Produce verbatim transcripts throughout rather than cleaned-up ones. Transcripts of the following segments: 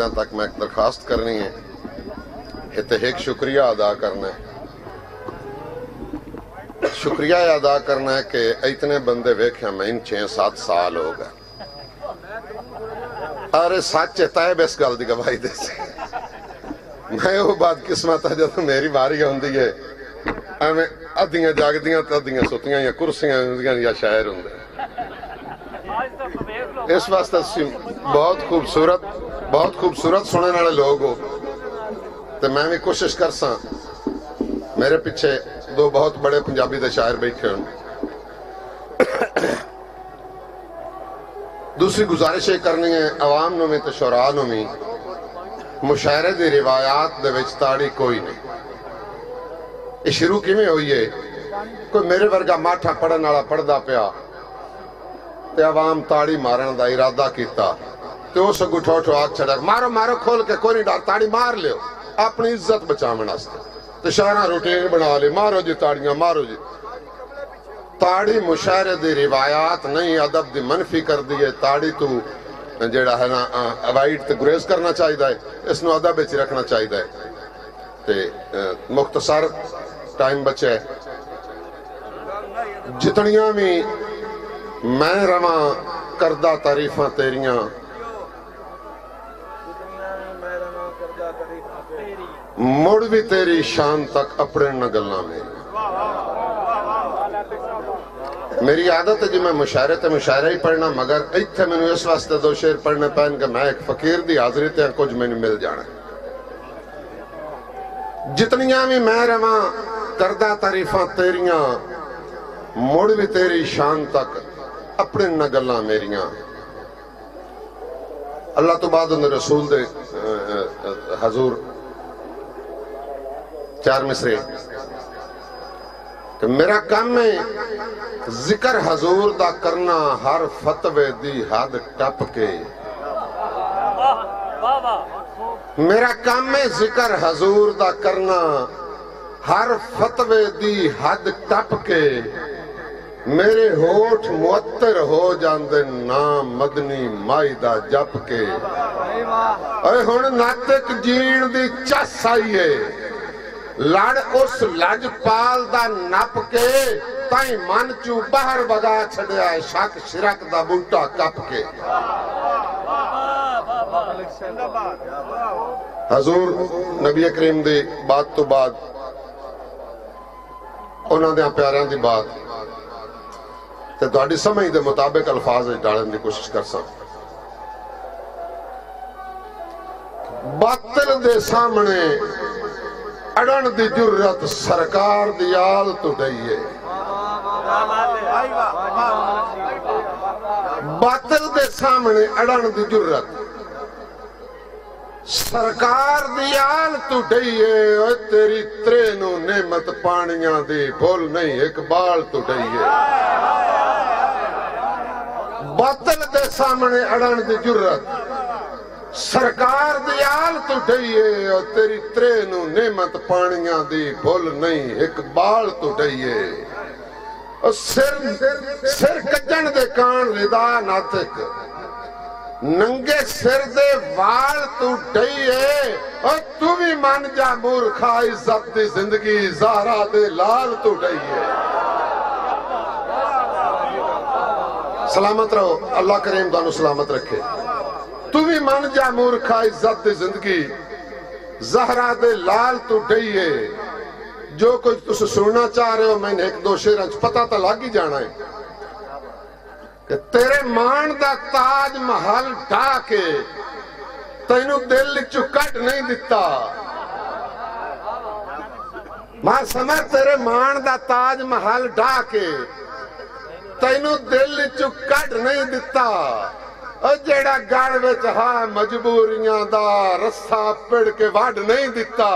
साहबजादियों तक मैं एक दरखास्त करनी है, इतने एक शुक्रिया अदा करना है। शुक्रिया अदा करना है कि इतने बंदे वेख्या मैं इन छे सात साल हो गए। अरे सच है तैब इस गल की गवाही दे मैं वो बात किस्मत है जो मेरी बारी आती है एवं अद्धियां जागदियां तो अद्धियां सुतियां या कुर्सियां होंदियां या शायर होंदे। इस वास्ते बहुत खूबसूरत बहुत खूबसूरत सुनने वाले लोग हो तो मैं भी कोशिश कर सा। मेरे पीछे दो बहुत बड़े पंजाबी के शायर बैठे हो। दूसरी गुजारिश ये करनी है अवाम नूं भी ते शुरा नूं भी, मुशायरे दी रिवायात दे विच ताड़ी कोई नहीं। ये शुरू किवें होई है? कोई मेरे वर्गा माठा पढ़न वाला पढ़दा पिया ते अवाम ताड़ी मारन दा इरादा कीता ते उस अगू ठो ठो आख छड़ा मारो मारो खोल के, कोई नहीं डर, ताड़ी मार लियो अपनी इज्जत बचावन वास्ते। ते शायरा रूटीन बना ली मारो जी ताड़ियां मारो जी। ताड़ी मुशायरे दी रिवायात नहीं, अदब दी मनफी कर दी है। ताड़ी तू जेड़ा है ना अवॉइड ते गुरेज करना चाहिए है, इसनू अदब विच रखना चाहिए है। ते मुख्तसर टाइम बचे, जितनियां भी मैं रवा करदा तारीफां तेरियां, मुड़ भी तेरी शान तक अपने न गल्लां मेरी। मेरी आदत है जी मैं मुशायरे ते मुशायरा ही पढ़ना, मगर इत्थे मैनू इस वास्ते दो शेर पढ़ने पैन कि मैं एक फकीर दी हाजरी ते कुछ मैनू मिल जाना। जितनियां भी मैं रवा करदा तारीफां तेरियां, मुड़ भी तेरी शान तक अपने न गल्लां मेरियां। अल्लाह तो बाद उन्हें रसूल दे हजूर चार मिसरे कि मेरा काम है जिक्र हजूर दा करना, हर फतवे दी हद टप के। मेरा काम है जिक्र हजूर दा करना, हर फतवे दी हद टप के। मेरे होठ मुअत्तर हो जांदे नाम मदनी माई दा जप के। अरे हुण नातक जीण दी चस आई है, लड़ उस लजपाल दा नप के। ताई मन चू बाहर बगा छड़िया है, शक शिरक दा बूटा कप के। हजूर नबी करीम दी बात तो बाद उन्हां दे प्यारियां दी बात ते तुहाडी समझ दे मुताबिक अल्फाज डालने की कोशिश कर सा। बातिल दे सामने अड़न दी जुर्रत सरकार दी आल तो डईए। बातिल दे सामने अड़न दी जुर्रत सरकार दी आल तू डईए। तेरी त्रेनू नेमत पानियां दी भुल नहीं इकबाल तू डईए। बातिल दे सामने अड़न दी जुर्रत सरकार दी आल तू डईए। और तेरी त्रेनू नेमत पानियां दी भुल नहीं इकबाल तू डईए। और सिर सिर कजन दे कान रिदा नातिक, नंगे सिर दे वाल तू डईए। और तू भी मन जा मूर्खा इज्जत दी जिंदगी ज़हरा दे लाल तू डईए। सलामत रहो, अल्लाह करीम तुहानू सलामत रखे। तू भी मन जा मूर्खा इज्जत दी जिंदगी ज़हरा दे लाल तू डईए। जो कुछ तुम सुनना चाह रहे हो मैंने एक दो शेर पता तो लग ही जाना है कि तेरे मान दा ताज महल ढा के तेनू दिल चु कट नहीं दिता। मैं समझ तेरे मान दा ताज महल ढा के तेनू दिल चु कट नहीं दिता। और जेड़ा गढ़ विच हा मजबूरियां दा रस्सा पिड़ के वड नहीं दिता।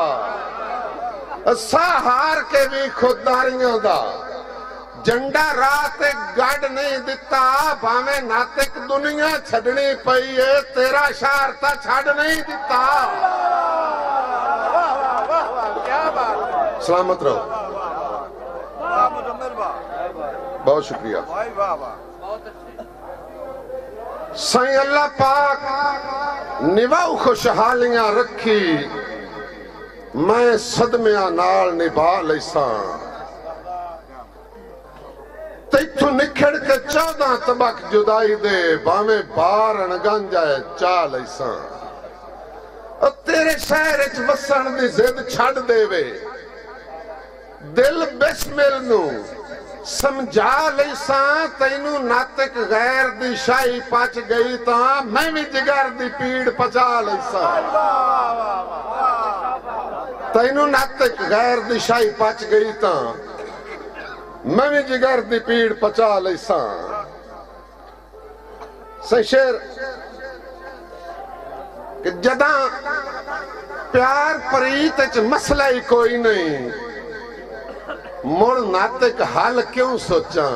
हार के भी खुददारियों दा झंडा रात गढ़ नहीं दिता। भावे नातिक दुनिया छड़नी पई है, तेरा शार ता छड़ नहीं दिता। सलामत रहो, बहुत शुक्रिया। साईं अल्लाह पाक निभाऊ खुशहालियां रखी मैं सदमिया नाल निभा लैसा तैथू निखड़ के चौदह तबक जुदाई दे भावे बार अणगंजाए चा लैसा तेरे शहर च वसन दी जिद छड़ देवे दिल बिस्मिल नू समझा लैसा तैनू नातिक गैर दी शाही पच गई ता मैं भी जिगर दी पीड़ पचा लैसा तैनू नातिक गैर दी शाही पच गई ता मैं भी जिगर दी पीड़ पचा लैसा। सही शेर कि जदा प्यार प्रीत च मसला ही कोई नहीं मुड़ नातिक हल क्यों सोचा।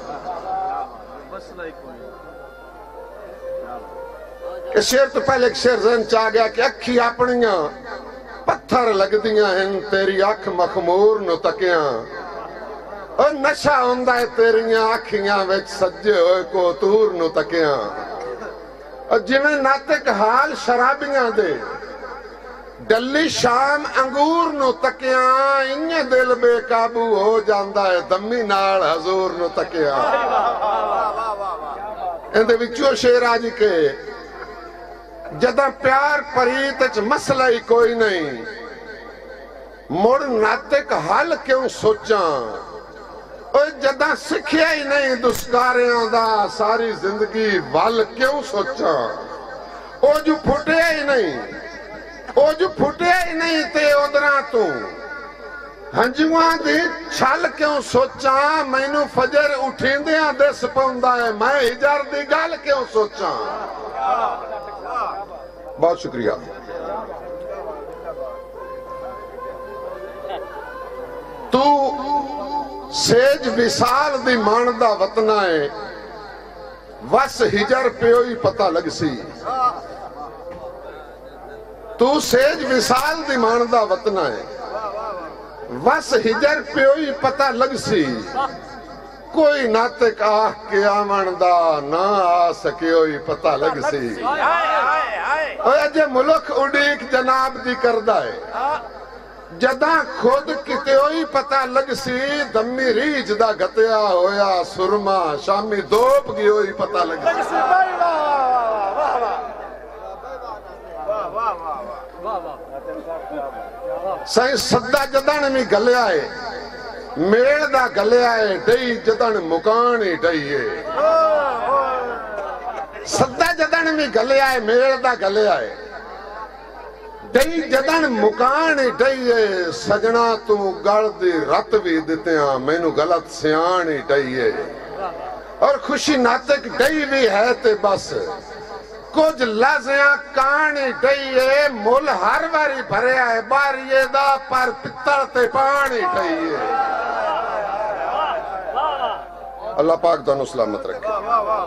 कि शेर तो पहले एक शेर जहन च आ गया कि अखी अपनियां पत्थर लगदियां हैं तेरी अख मखमूर नु तकिया और नशा हुंदा है तेरियां अखियां विच सजे होए कोतूर नु तकिया और जिवें नातिक हाल शराबियां दे डली शाम अंगूर नु तकिया इन्ने दिल बेकाबू हो जांदा है दम्मी नाल हजूर नु तकिया। इंदे विचों शेर आ जी के जदा प्यार प्रीत च मसला ही कोई नहीं मुड़ नातिक हल क्यों सोचा जदा सिखिया ही नहीं दुस्कारियां दा सारी जिंदगी वल क्यों सोचा ओ जो फुटिया ही नहीं ओ जो फुटिया ही नहीं ते उधरा तू हंजुआ दी छल क्यों सोचा मैनू फजर उठींदियां दिस पाउंदा है मैं हिजर दी गल क्यों सोचा। बहुत शुक्रिया। तू सेज विसाल दी मान दा वतना है वस हिजर प्यो ही पता लग सी। तू सेज विसाल दी मान दा वतना है वस हिजर प्यो ही पता लग सी कोई नातिक आह के आमन दा ना आ सकियो ही पता लग सी। अजे मुल्क उड़ीक जनाब दी करदा है जदा खुद किते ही पता लग सी दम्मी रीज दा गतिया होया सुरमा शामी दोप गयो ही पता लग सी। सही सदा जदन भी गलिया है मेल दा गलिया है डई जदन मुकान ही डई है सदा जदन भी गलिया है मेल दा गलिया है डई जदन मुकान ही डई है सजना तू गल दी रत भी दित्या मैनू गलत सियाण ही डई है और खुशी नातिक डई भी है ते बस कुछ लजिया कान ही डई है मुल हर बारी भरिया है बारिये दा पर पित्तल ते पान ही डई है। अल्लाह पाक तुहानू सलामत रखे।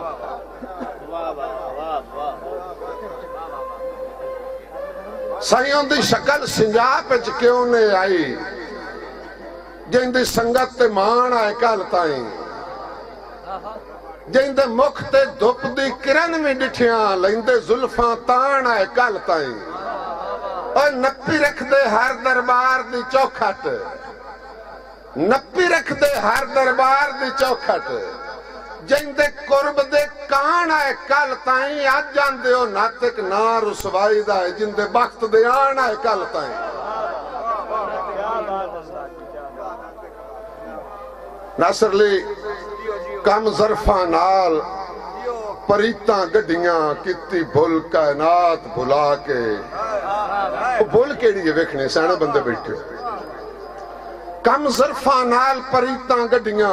साइयों दी शक्ल सिंजाब विच क्यों नहीं आई जिंदी संगत ते मान आए कल ताई जिंदे मुख ते धुप दी किरण भी डिठिया लेंदे जुल्फां तान आए कल ताई और नप्पी रख दे हर दरबार दी चौखट नप्पी रख दे हर दरबार दी चौखट जिंदे कुर्ब दे कान आए कल ताई अज जांदे हो नातिक ना रुसवाई दा है जिंदे वक्त दे आन आए कल ताई। नासरली कम जरफा नाल परीता गड्डियां किती भुल कायनात भुला के भुल केड़ी है वेखने सियाणे बंदे बैठे कम जरफा नाल परीता गड्डियां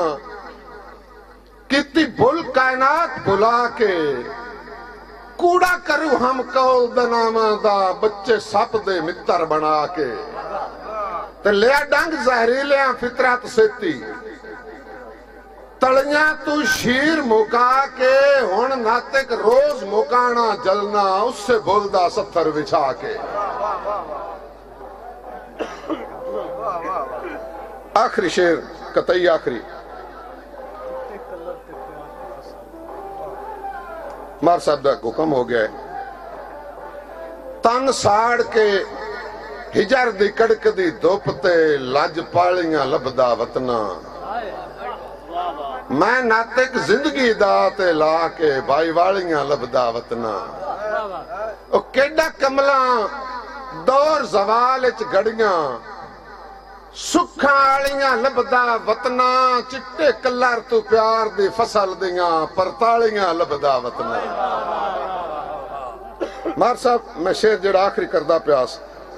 किती भुल कायनात भुला के कूड़ा करूं हम कौल दनामा दा बच्चे सप दे मित्र बना के ते लिया डंग जहरीलिया फितरत सेती तलियां तू शीर मुका के हुण नातिक रोज मुकाना जलना उससे बोलदा सत्थर बिछा के। आखिरी शेर कतई आखिरी मार साहब का हुक्म हो गया, तन साड़ के हिजर दी कड़क दी धुप ते लज पालियां लभदा वतना, मैं नातिक जिंदगी दा ते ला के भाई वालियां लभदा वतना। ओ केडा कमला दौर जवाल च गड़ियां सुखा आलियां लभदा वतना, चिट्टे कलर तू प्यार दी फसल दियां परतालियां लभदा वतना। मार साहब मैं शेर जड़ा आखिरी करदा प्यास,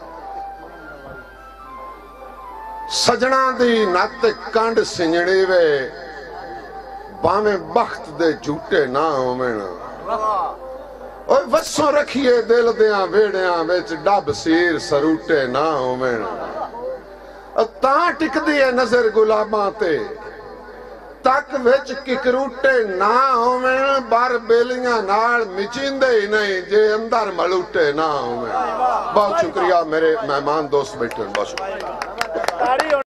सजना दी नत कंड सिंजड़ी वे भावें बख्त दे झूठे ना होवन, ओए वसों रखिए दिल दियां वेड़ियां विच डब सीर सरूटे ना होवन। तां टिकदी है नजर गुलाबां ते तक विच किकरूटे ना होवन, बार बेलियां नाल मिचिंदे ही नहीं जे अंदर मलूटे ना होवन। बहुत शुक्रिया मेरे मेहमान दोस्त बैठे, बहुत शुक्रिया।